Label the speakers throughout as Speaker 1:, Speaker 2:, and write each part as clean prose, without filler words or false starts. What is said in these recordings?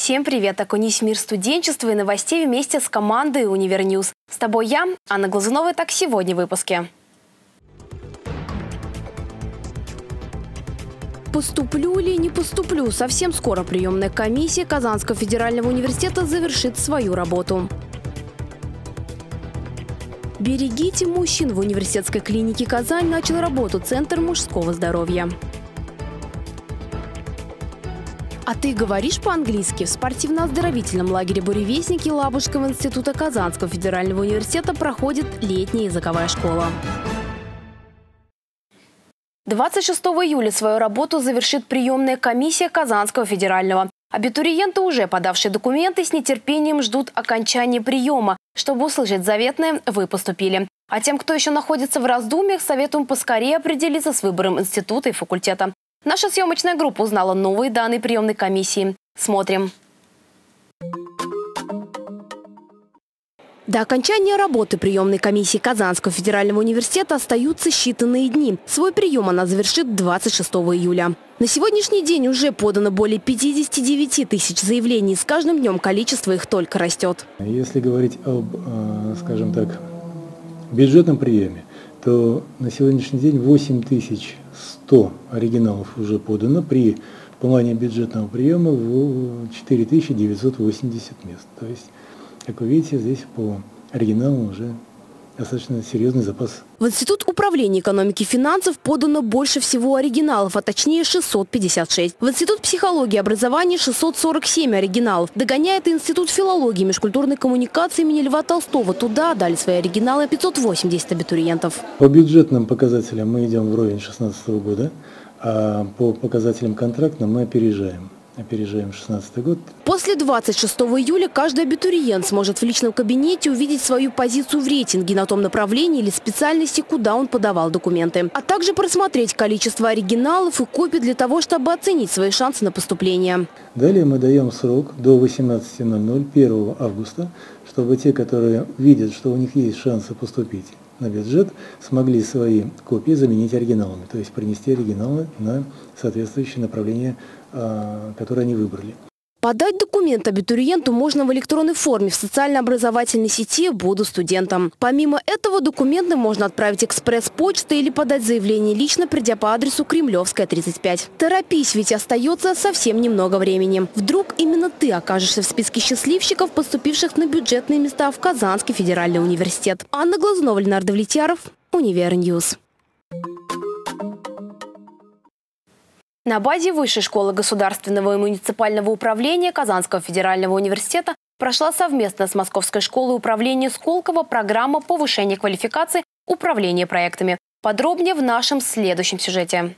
Speaker 1: Всем привет! Окунись в мир студенчества и новостей вместе с командой Универньюз. С тобой я, Анна Глазунова. Так сегодня в выпуске. Поступлю или не поступлю? Совсем скоро приемная комиссия Казанского федерального университета завершит свою работу. Берегите мужчин. В университетской клинике «Казань» начал работу Центр мужского здоровья. А ты говоришь по-английски? В спортивно-оздоровительном лагере «Буревестники» Лабужского института Казанского федерального университета проходит летняя языковая школа. 26 июля свою работу завершит приемная комиссия Казанского федерального. Абитуриенты, уже подавшие документы, с нетерпением ждут окончания приема. Чтобы услышать заветное, вы поступили. А тем, кто еще находится в раздумьях, советуем поскорее определиться с выбором института и факультета. Наша съемочная группа узнала новые данные приемной комиссии. Смотрим. До окончания работы приемной комиссии Казанского федерального университета остаются считанные дни. Свой прием она завершит 26 июля. На сегодняшний день уже подано более 59 тысяч заявлений. С каждым днем количество их только растет.
Speaker 2: Если говорить об, скажем так, бюджетном приеме, то на сегодняшний день 8100 оригиналов уже подано при плане бюджетного приема в 4980 мест. То есть, как вы видите, здесь по оригиналу уже достаточно серьезный запас.
Speaker 1: В Институт управления экономики и финансов подано больше всего оригиналов, а точнее 656. В Институт психологии и образования 647 оригиналов. Догоняет и Институт филологии и межкультурной коммуникации имени Льва Толстого. Туда дали свои оригиналы 580 абитуриентов.
Speaker 2: По бюджетным показателям мы идем вровень 2016 года, а по показателям контрактным мы опережаем 2016 год.
Speaker 1: После 26 июля каждый абитуриент сможет в личном кабинете увидеть свою позицию в рейтинге на том направлении или специальности, куда он подавал документы. А также просмотреть количество оригиналов и копий для того, чтобы оценить свои шансы на поступление.
Speaker 2: Далее мы даем срок до 18:00 1 августа, чтобы те, которые видят, что у них есть шансы поступить на бюджет, смогли свои копии заменить оригиналами, то есть принести оригиналы на соответствующее направление, которое они выбрали.
Speaker 1: Подать документ абитуриенту можно в электронной форме в социально-образовательной сети «Буду студентом». Помимо этого, документы можно отправить экспресс-почтой или подать заявление лично, придя по адресу Кремлевская, 35. Торопись, ведь остается совсем немного времени. Вдруг именно ты окажешься в списке счастливчиков, поступивших на бюджетные места в Казанский федеральный университет. Анна Глазунова, Ленардо Влетьяров, Универньюз. На базе Высшей школы государственного и муниципального управления Казанского федерального университета прошла совместно с Московской школой управления Сколково программа повышения квалификации управления проектами. Подробнее в нашем следующем сюжете.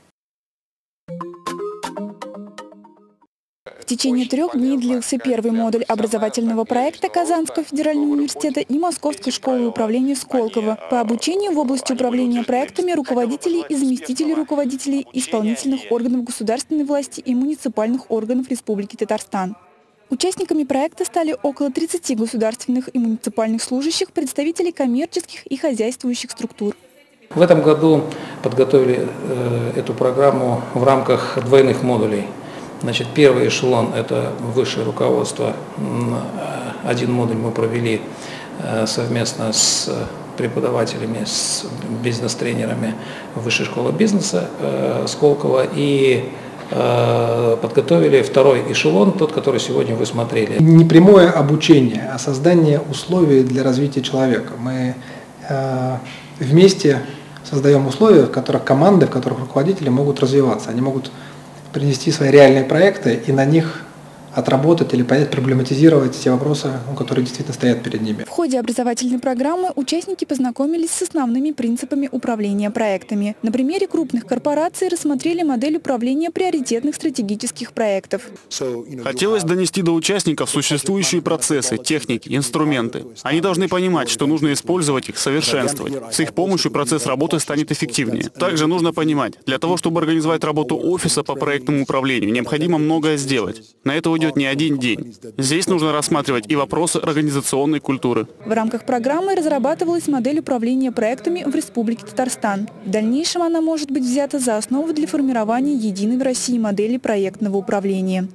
Speaker 3: В течение 3 дней длился первый модуль образовательного проекта Казанского федерального университета и Московской школы управления Сколково по обучению в области управления проектами руководителей и заместителей руководителей исполнительных органов государственной власти и муниципальных органов Республики Татарстан. Участниками проекта стали около 30 государственных и муниципальных служащих, представителей коммерческих и хозяйствующих структур.
Speaker 4: В этом году подготовили эту программу в рамках двойных модулей. Значит, первый эшелон – это высшее руководство. Один модуль мы провели совместно с преподавателями, с бизнес-тренерами Высшей школы бизнеса Сколково и подготовили второй эшелон, тот, который сегодня вы смотрели.
Speaker 5: Не прямое обучение, а создание условий для развития человека. Мы вместе создаем условия, в которых команды, в которых руководители могут развиваться. Они могут принести свои реальные проекты и на них отработать или понять, проблематизировать те вопросы, которые действительно стоят перед ними.
Speaker 3: В ходе образовательной программы участники познакомились с основными принципами управления проектами. На примере крупных корпораций рассмотрели модель управления приоритетных стратегических проектов.
Speaker 6: Хотелось донести до участников существующие процессы, техники, инструменты. Они должны понимать, что нужно использовать их, совершенствовать. С их помощью процесс работы станет эффективнее. Также нужно понимать, для того, чтобы организовать работу офиса по проектному управлению, необходимо многое сделать. На это уйдет не один день. Здесь нужно рассматривать и вопросы организационной культуры.
Speaker 3: В рамках программы разрабатывалась модель управления проектами в Республике Татарстан. В дальнейшем она может быть взята за основу для формирования единой в России модели проектного управления.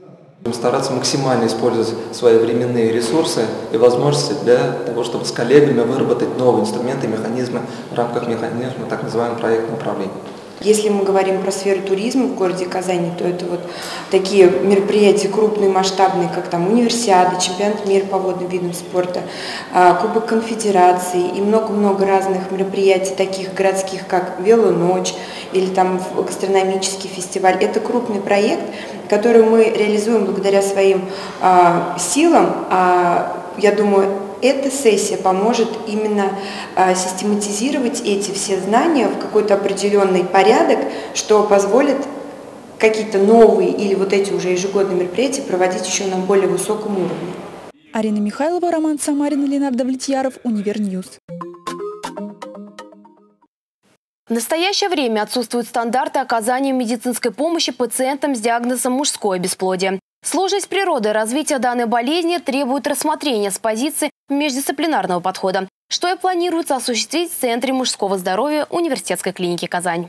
Speaker 7: Стараться максимально использовать свои временные ресурсы и возможности для того, чтобы с коллегами выработать новые инструменты и механизмы в рамках механизма так называемого проектного управления.
Speaker 8: Если мы говорим про сферу туризма в городе Казани, то это вот такие мероприятия крупные, масштабные, как там универсиада, чемпионат мира по водным видам спорта, Кубок Конфедерации и много-много разных мероприятий, таких городских, как Велоночь или там гастрономический фестиваль. Это крупный проект, который мы реализуем благодаря своим силам. Я думаю, эта сессия поможет именно систематизировать эти все знания в какой-то определенный порядок, что позволит какие-то новые или вот эти уже ежегодные мероприятия проводить еще на более высоком уровне.
Speaker 3: Арина Михайлова, Роман Самарин, Ленардо Влетьяров, Универньюз.
Speaker 1: В настоящее время отсутствуют стандарты оказания медицинской помощи пациентам с диагнозом мужское бесплодие. Сложность природы развития данной болезни требует рассмотрения с позиции междисциплинарного подхода, что и планируется осуществить в Центре мужского здоровья Университетской клиники «Казань».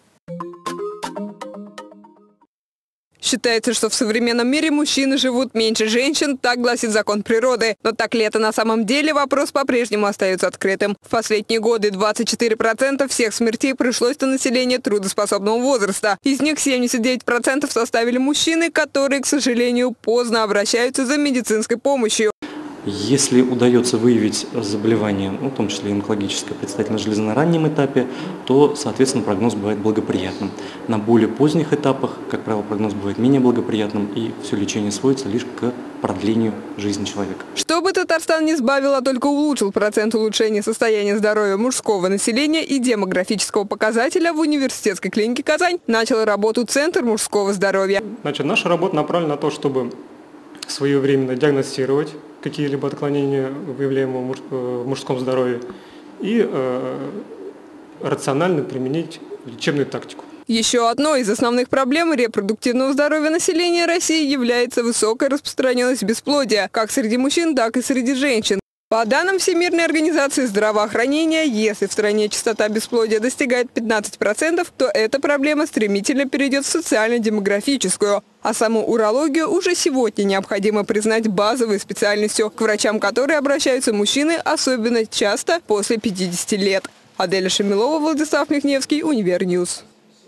Speaker 9: Считается, что в современном мире мужчины живут меньше женщин, так гласит закон природы. Но так ли это на самом деле, вопрос по-прежнему остается открытым. В последние годы 24% всех смертей пришлось на население трудоспособного возраста. Из них 79% составили мужчины, которые, к сожалению, поздно обращаются за медицинской помощью.
Speaker 10: Если удается выявить заболевание, в том числе онкологическое, предстательной железы на раннем этапе, то, соответственно, прогноз бывает благоприятным. На более поздних этапах, как правило, прогноз бывает менее благоприятным, и все лечение сводится лишь к продлению жизни человека.
Speaker 9: Чтобы Татарстан не сбавил, а только улучшил процент улучшения состояния здоровья мужского населения и демографического показателя, в Университетской клинике «Казань» начал работу Центр мужского здоровья.
Speaker 11: Наша работа направлена на то, чтобы своевременно диагностировать какие-либо отклонения, выявляемые в мужском здоровье, и рационально применить лечебную тактику.
Speaker 9: Еще одной из основных проблем репродуктивного здоровья населения России является высокая распространенность бесплодия, как среди мужчин, так и среди женщин. По данным Всемирной организации здравоохранения, если в стране частота бесплодия достигает 15%, то эта проблема стремительно перейдет в социально-демографическую. А саму урологию уже сегодня необходимо признать базовой специальностью, к врачам которой обращаются мужчины особенно часто после 50 лет. Аделя Шамилова, Владислав Михневский, Универньюз.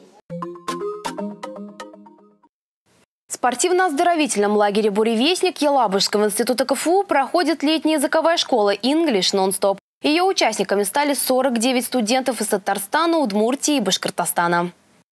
Speaker 1: В спортивно-оздоровительном лагере «Буревестник» Елабужского института КФУ проходит летняя языковая школа English Non-Stop. Ее участниками стали 49 студентов из Татарстана, Удмуртии и Башкортостана.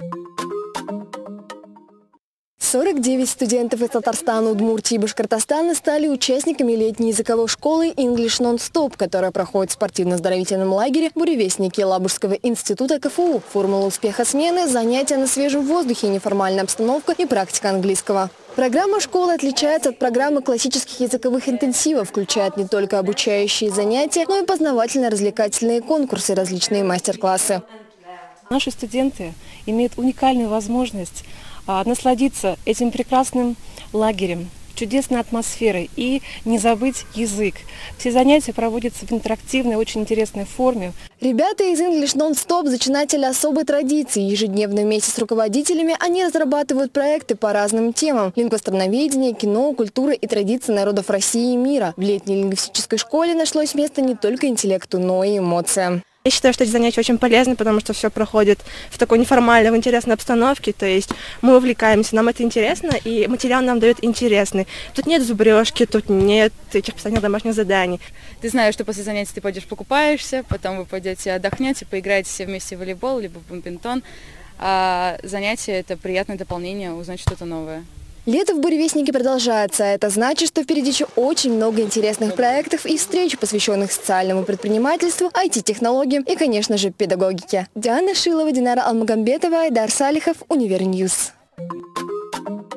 Speaker 12: 49 студентов из Татарстана, Удмуртии и Башкортостана стали участниками летней языковой школы English Non-Stop, которая проходит в спортивно-оздоровительном лагере «Буревестник» Елабужского института КФУ. Формула успеха смены – занятия на свежем воздухе, неформальная обстановка и практика английского. Программа школы отличается от программы классических языковых интенсивов, включает не только обучающие занятия, но и познавательно-развлекательные конкурсы, различные мастер-классы.
Speaker 13: Наши студенты имеют уникальную возможность насладиться этим прекрасным лагерем, чудесной атмосферой и не забыть язык. Все занятия проводятся в интерактивной, очень интересной форме.
Speaker 12: Ребята из English Non-Stop – зачинатели особой традиции. Ежедневно вместе с руководителями они разрабатывают проекты по разным темам – лингвостроноведение, кино, культура и традиции народов России и мира. В летней лингвистической школе нашлось место не только интеллекту, но и эмоциям.
Speaker 14: Я считаю, что эти занятия очень полезны, потому что все проходит в такой неформальной, в интересной обстановке. То есть мы увлекаемся, нам это интересно, и материал нам дает интересный. Тут нет зубрежки, тут нет этих постоянных домашних заданий.
Speaker 15: Ты знаешь, что после занятий ты пойдешь покупаешься, потом вы пойдете отдохнете, поиграете все вместе в волейбол, либо в бадминтон. А занятия – это приятное дополнение, узнать что-то новое.
Speaker 12: Лето в Буревестнике продолжается. Это значит, что впереди еще очень много интересных проектов и встреч, посвященных социальному предпринимательству, IT-технологиям и, конечно же, педагогике. Диана Шилова, Динара Алмагамбетова, Айдар Салихов, Универньюз.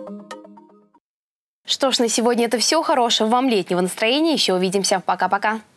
Speaker 1: Что ж, на сегодня это все. Хорошего вам летнего настроения. Еще увидимся. Пока-пока.